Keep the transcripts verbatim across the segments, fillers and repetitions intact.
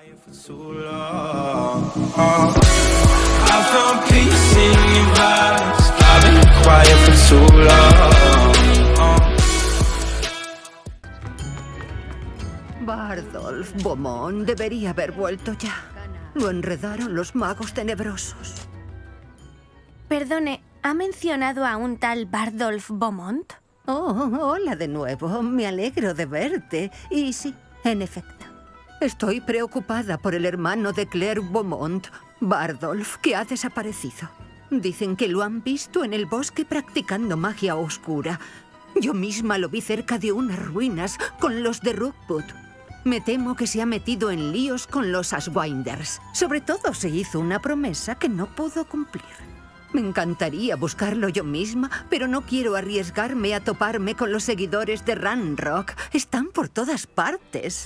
Bardolph Beaumont debería haber vuelto ya. Lo enredaron los magos tenebrosos. Perdone, ¿ha mencionado a un tal Bardolph Beaumont? Oh, hola de nuevo. Me alegro de verte. Y sí, en efecto. Estoy preocupada por el hermano de Claire Beaumont, Bardolph, que ha desaparecido. Dicen que lo han visto en el bosque practicando magia oscura. Yo misma lo vi cerca de unas ruinas con los de Rookwood. Me temo que se ha metido en líos con los Ashwinders. Sobre todo se hizo una promesa que no pudo cumplir. Me encantaría buscarlo yo misma, pero no quiero arriesgarme a toparme con los seguidores de Ranrock. Están por todas partes.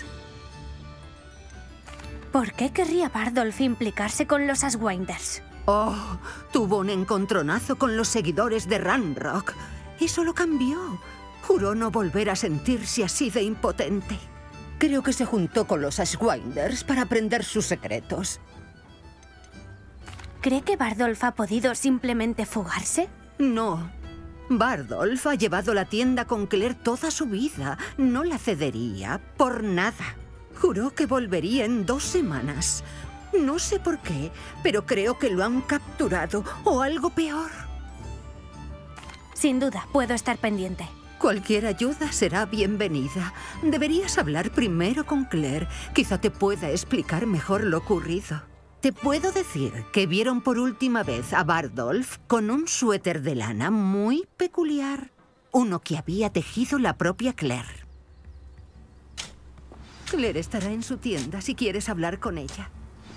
¿Por qué querría Bardolph implicarse con los Ashwinders? Oh, tuvo un encontronazo con los seguidores de Ranrock. Eso lo cambió. Juró no volver a sentirse así de impotente. Creo que se juntó con los Ashwinders para aprender sus secretos. ¿Cree que Bardolph ha podido simplemente fugarse? No. Bardolph ha llevado la tienda con Claire toda su vida. No la cedería por nada. Juró que volvería en dos semanas. No sé por qué, pero creo que lo han capturado o algo peor. Sin duda, puedo estar pendiente. Cualquier ayuda será bienvenida. Deberías hablar primero con Claire. Quizá te pueda explicar mejor lo ocurrido. Te puedo decir que vieron por última vez a Bardolph con un suéter de lana muy peculiar. Uno que había tejido la propia Claire. Claire estará en su tienda si quieres hablar con ella.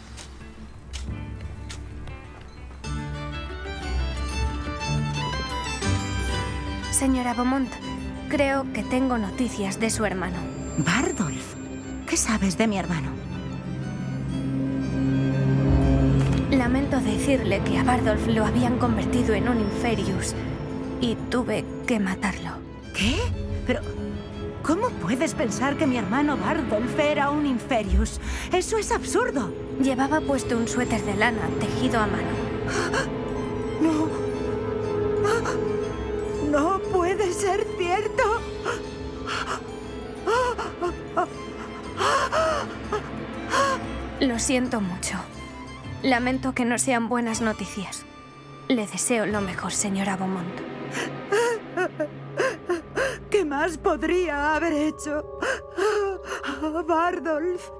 Señora Beaumont, creo que tengo noticias de su hermano. Bardolph, ¿qué sabes de mi hermano? Lamento decirle que a Bardolph lo habían convertido en un Inferius y tuve que matarlo. ¿Qué? Pero, ¿cómo puedes pensar que mi hermano Bardolph era un Inferius? ¡Eso es absurdo! Llevaba puesto un suéter de lana tejido a mano. ¡No! ¡No puede ser cierto! Lo siento mucho. Lamento que no sean buenas noticias. Le deseo lo mejor, señora Beaumont. ¿Qué más podría haber hecho? Bardolph.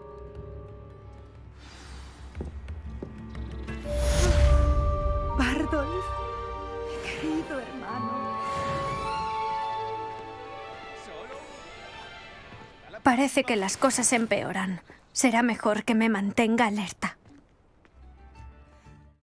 Bardolph, mi querido hermano. Parece que las cosas empeoran. Será mejor que me mantenga alerta.